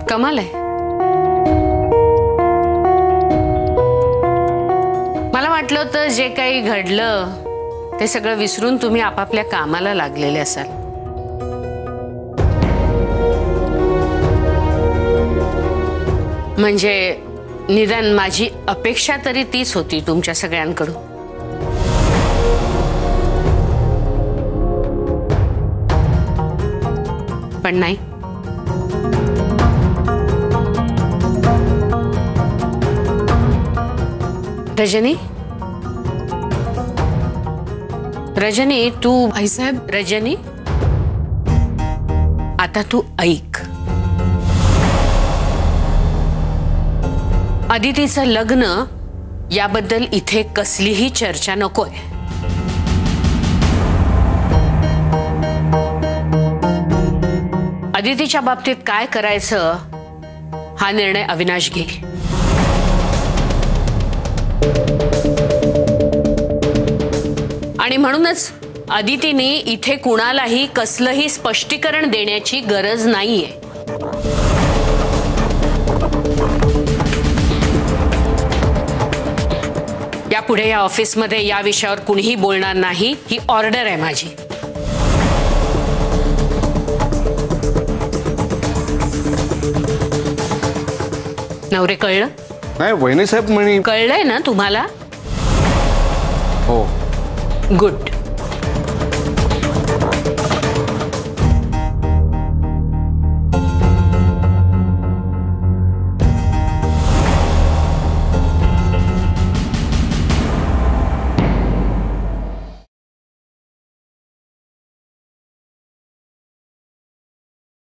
कमाल आहे. मला वाटलं होतं जे काही घडलं ते सगळं विसरून तुम्ही आपापल्या कामाला लागलेले असाल. म्हणजे निदान माझी अपेक्षा तरी तीच होती तुमच्या सगळ्यांकडून. पण नाही. रजनी, रजनी तू. आईसाहेब. रजनी, आता तू ऐक. अदितीचं लग्न याबद्दल इथे कसलीही चर्चा नकोय. अदितीच्या बाबतीत काय करायचं हा निर्णय अविनाश घेईल. आणि म्हणूनच अदितीने इथे कुणालाही कसलंही स्पष्टीकरण देण्याची गरज नाहीये. यापुढे या ऑफिसमध्ये या विषयावर कुणीही बोलणार नाही ही ऑर्डर आहे माझी. नवरे कळलं? नाही वहिनी साहेब म्हणे. कळलंय ना तुम्हाला? हो. गुड.